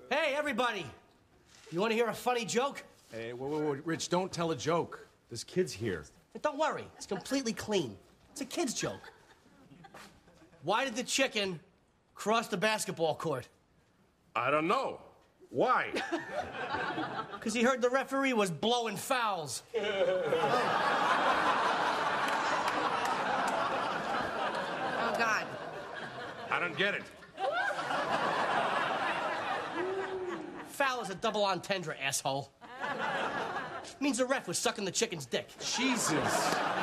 Hey, everybody! You want to hear a funny joke? Hey, whoa, Rich, don't tell a joke. There's kids here. But don't worry, it's completely clean. It's a kid's joke. Why did the chicken cross the basketball court? I don't know. Why? Because he heard the referee was blowing fouls. Oh, God. I don't get it. Foul is a double entendre, asshole. Means the ref was sucking the chicken's dick. Jesus.